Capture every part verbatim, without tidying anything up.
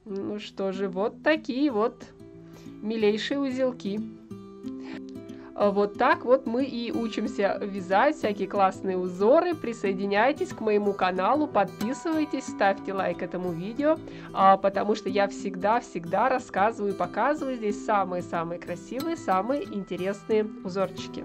Ну что же, вот такие вот милейшие узелки. Вот так вот мы и учимся вязать всякие классные узоры. Присоединяйтесь к моему каналу, подписывайтесь, ставьте лайк этому видео, потому что я всегда-всегда рассказываю и показываю здесь самые-самые красивые, самые интересные узорчики.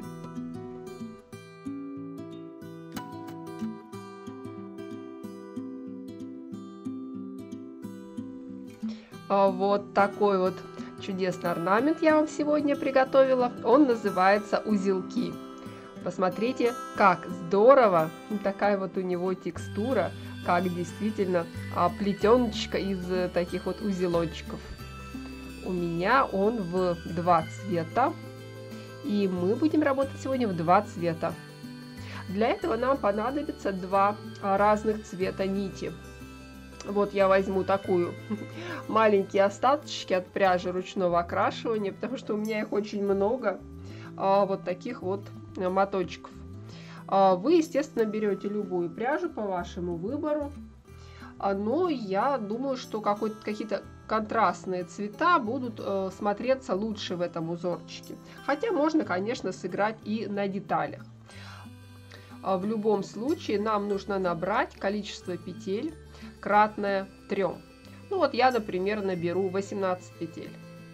Вот такой вот чудесный орнамент я вам сегодня приготовила. Он называется узелки. Посмотрите, как здорово! Такая вот у него текстура, как действительно плетеночка из таких вот узелочков. У меня он в два цвета, и мы будем работать сегодня в два цвета. Для этого нам понадобится два разных цвета нити. Вот я возьму такую маленькие остаточки от пряжи ручного окрашивания, потому что у меня их очень много, вот таких вот моточков. Вы, естественно, берете любую пряжу по вашему выбору, но я думаю, что какие-то контрастные цвета будут смотреться лучше в этом узорчике. Хотя можно, конечно, сыграть и на деталях. В любом случае нам нужно набрать количество петель кратное трем. Ну вот я, например, наберу восемнадцать петель.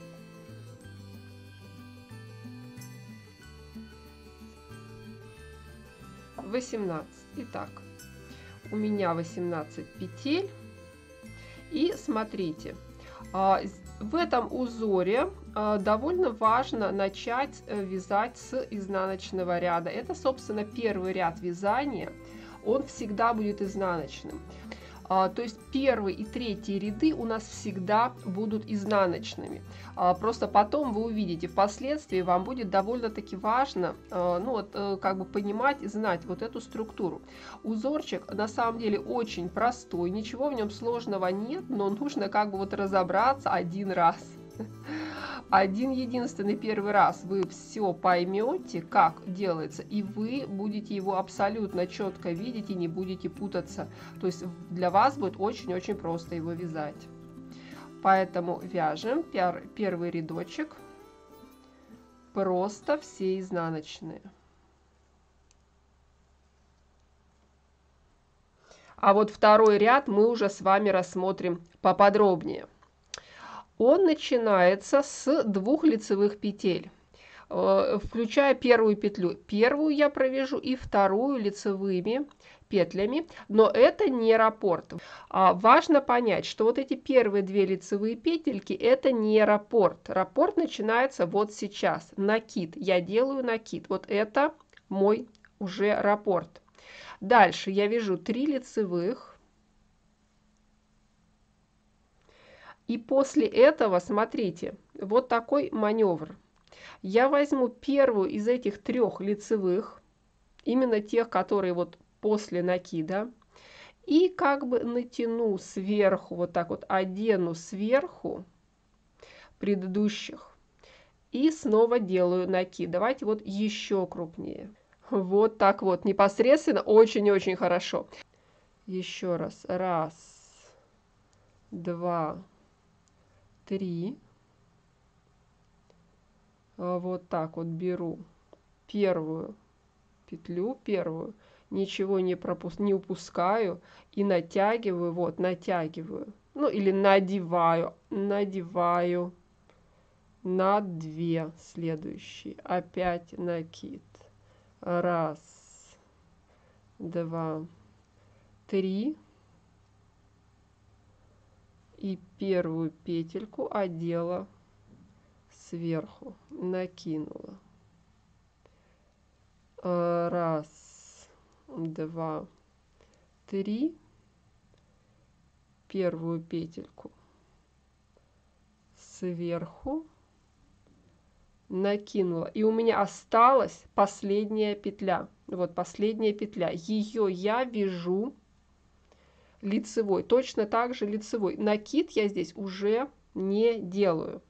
восемнадцать. Итак, у меня восемнадцать петель. И смотрите, в этом узоре довольно важно начать вязать с изнаночного ряда. Это, собственно, первый ряд вязания. Он всегда будет изнаночным. То есть первый и третий ряды у нас всегда будут изнаночными. Просто потом вы увидите, впоследствии вам будет довольно-таки важно, ну вот, как бы понимать и знать вот эту структуру. Узорчик на самом деле очень простой, ничего в нем сложного нет, но нужно как бы вот разобраться один раз. Один единственный первый раз вы все поймете, как делается, и вы будете его абсолютно четко видеть и не будете путаться. То есть для вас будет очень-очень просто его вязать. Поэтому вяжем первый рядочек просто все изнаночные. А вот второй ряд мы уже с вами рассмотрим поподробнее. Он начинается с двух лицевых петель, включая первую петлю. Первую я провяжу и вторую лицевыми петлями, но это не раппорт. А важно понять, что вот эти первые две лицевые петельки это не раппорт. Раппорт начинается вот сейчас. Накид. Я делаю накид. Вот это мой уже раппорт. Дальше я вяжу три лицевых. И после этого, смотрите, вот такой маневр. Я возьму первую из этих трех лицевых, именно тех, которые вот после накида, и как бы натяну сверху, вот так вот одену сверху предыдущих. И снова делаю накид. Давайте вот еще крупнее. Вот так вот, непосредственно, очень-очень хорошо. Еще раз. Раз, два, три. Вот так вот беру первую петлю, первую, ничего не пропуск, не упускаю и натягиваю, вот, натягиваю, ну или надеваю, надеваю на две следующие, опять накид, раз, два, три. И первую петельку одела сверху, накинула. Раз, два, три. Первую петельку сверху накинула. И у меня осталась последняя петля. Вот последняя петля. Ее я вяжу лицевой, точно так же лицевой. Накид я здесь уже не делаю.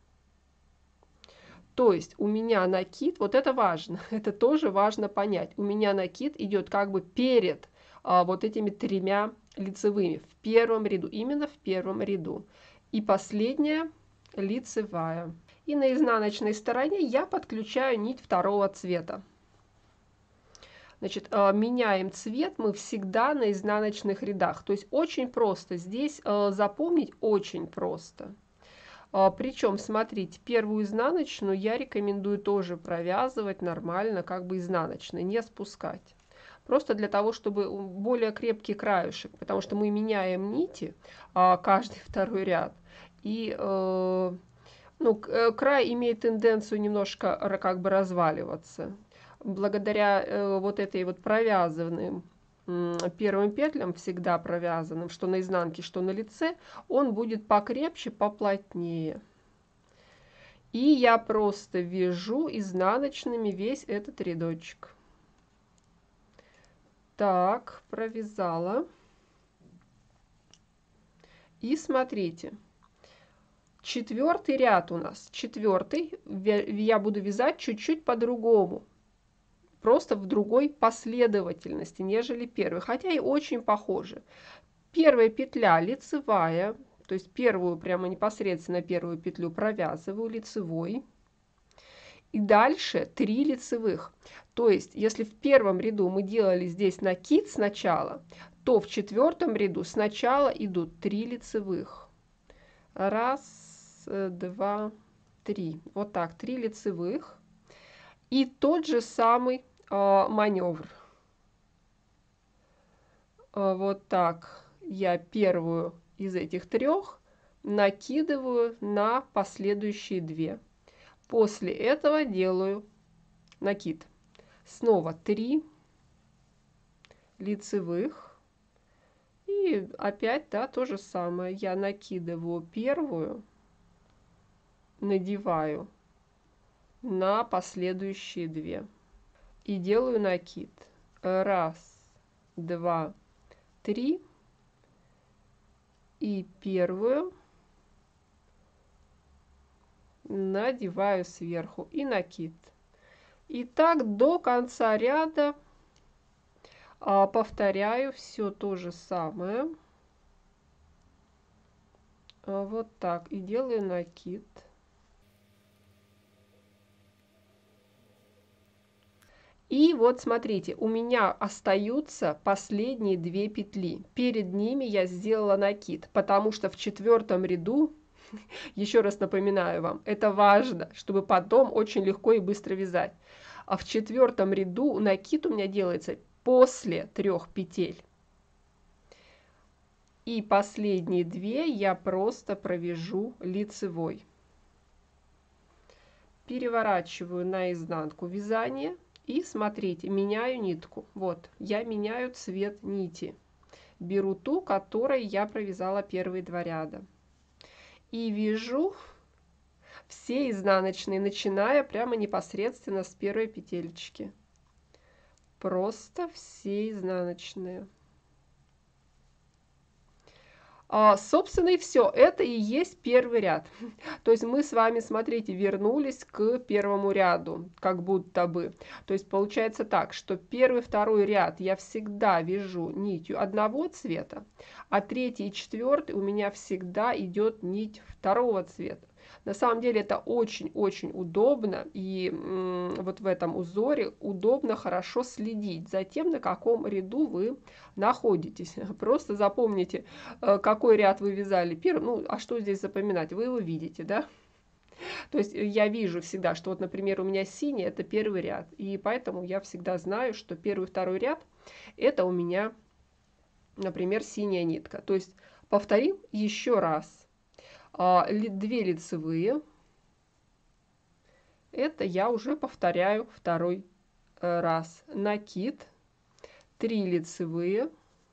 То есть у меня накид, вот это важно, это тоже важно понять. У меня накид идет как бы перед а, вот этими тремя лицевыми в первом ряду, именно в первом ряду. И последняя лицевая. И на изнаночной стороне я подключаю нить второго цвета. Значит, меняем цвет мы всегда на изнаночных рядах. То есть очень просто. Здесь запомнить очень просто. Причем, смотрите, первую изнаночную я рекомендую тоже провязывать нормально, как бы изнаночной, не спускать. Просто для того, чтобы более крепкий краешек, потому что мы меняем нити каждый второй ряд. И ну, край имеет тенденцию немножко как бы разваливаться. Благодаря вот этой вот провязанным первым петлям, всегда провязанным, что на изнанке, что на лице, он будет покрепче, поплотнее. И я просто вяжу изнаночными весь этот рядочек. Так, провязала. И смотрите, четвертый ряд у нас, четвертый, я буду вязать чуть-чуть по-другому. Просто в другой последовательности, нежели первый, хотя и очень похожи. Первая петля лицевая, то есть первую, прямо непосредственно первую петлю провязываю лицевой. И дальше три лицевых. То есть, если в первом ряду мы делали здесь накид сначала, то в четвертом ряду сначала идут три лицевых. Раз, два, три. Вот так, три лицевых. И тот же самый э, маневр. Э, вот так я первую из этих трех накидываю на последующие две. После этого делаю накид. Снова три лицевых. И опять, да, то же самое. Я накидываю первую, надеваю на последующие две. И делаю накид. Раз, два, три. И первую надеваю сверху. И накид. И так до конца ряда а, повторяю все то же самое. А, вот так. И делаю накид. И вот смотрите, у меня остаются последние две петли. Перед ними я сделала накид, потому что в четвертом ряду, еще раз напоминаю вам, это важно, чтобы потом очень легко и быстро вязать. А в четвертом ряду накид у меня делается после трех петель. И последние две я просто провяжу лицевой. Переворачиваю наизнанку вязание. И смотрите, меняю нитку. Вот, я меняю цвет нити. Беру ту, которой я провязала первые два ряда. И вяжу все изнаночные, начиная прямо непосредственно с первой петелечки. Просто все изнаночные. А, собственно, и все. Это и есть первый ряд. То есть мы с вами, смотрите, вернулись к первому ряду, как будто бы. То есть получается так, что первый, второй ряд я всегда вяжу нитью одного цвета, а третий и четвертый у меня всегда идет нить второго цвета. На самом деле это очень-очень удобно, и вот в этом узоре удобно хорошо следить за тем, на каком ряду вы находитесь. Просто запомните, какой ряд вы вязали первым. Ну, а что здесь запоминать? Вы его видите, да? То есть я вижу всегда, что вот, например, у меня синий — это первый ряд, и поэтому я всегда знаю, что первый, второй ряд — это у меня, например, синяя нитка. То есть повторим еще раз. Две лицевые, это я уже повторяю второй раз. Накид, три лицевые,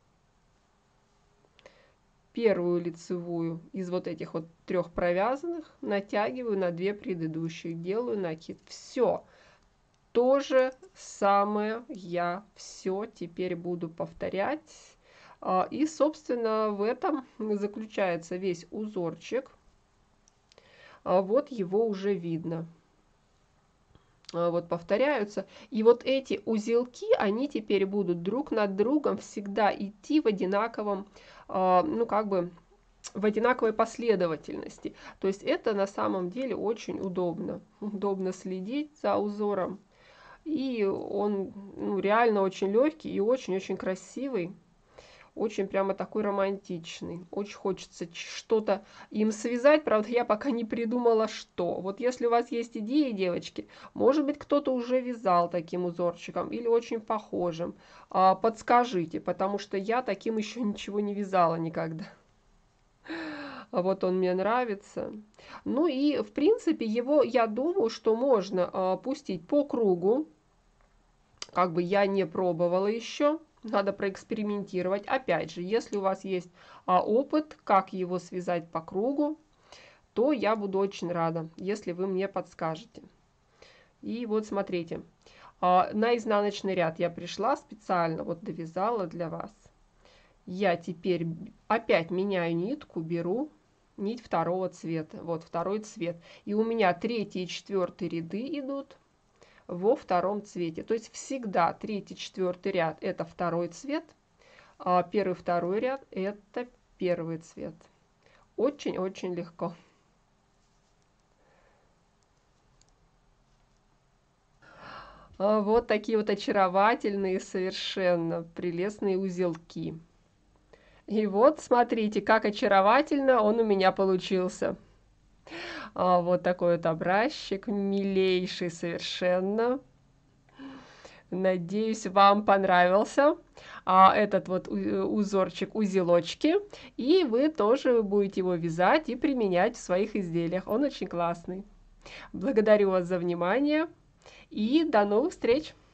первую лицевую из вот этих вот трех провязанных натягиваю на две предыдущих, делаю накид. Все то же самое я все теперь буду повторять. И, собственно, в этом заключается весь узорчик. Вот его уже видно. Вот повторяются. И вот эти узелки, они теперь будут друг над другом всегда идти в одинаковом, ну, как бы, в одинаковой последовательности. То есть это на самом деле очень удобно. Удобно следить за узором. И он, ну, реально очень легкий и очень-очень красивый. Очень прямо такой романтичный. Очень хочется что-то им связать. Правда, я пока не придумала, что. Вот если у вас есть идеи, девочки, может быть, кто-то уже вязал таким узорчиком или очень похожим, подскажите, потому что я таким еще ничего не вязала никогда. Вот он мне нравится. Ну и, в принципе, его, я думаю, что можно пустить по кругу. Как бы я не пробовала еще. Надо проэкспериментировать. Опять же, если у вас есть а, опыт, как его связать по кругу, то я буду очень рада, если вы мне подскажете. И вот смотрите, а, на изнаночный ряд я пришла специально, вот довязала для вас. Я теперь опять меняю нитку, беру нить второго цвета. Вот второй цвет. И у меня третий и четвертый ряды идут во втором цвете. То есть всегда третий, четвертый ряд это второй цвет, а первый, второй ряд это первый цвет. Очень-очень легко. Вот такие вот очаровательные, совершенно прелестные узелки. И вот смотрите, как очаровательно он у меня получился. Вот такой вот образчик, милейший совершенно. Надеюсь, вам понравился а, этот вот узорчик, узелочки. И вы тоже будете его вязать и применять в своих изделиях. Он очень классный. Благодарю вас за внимание и до новых встреч!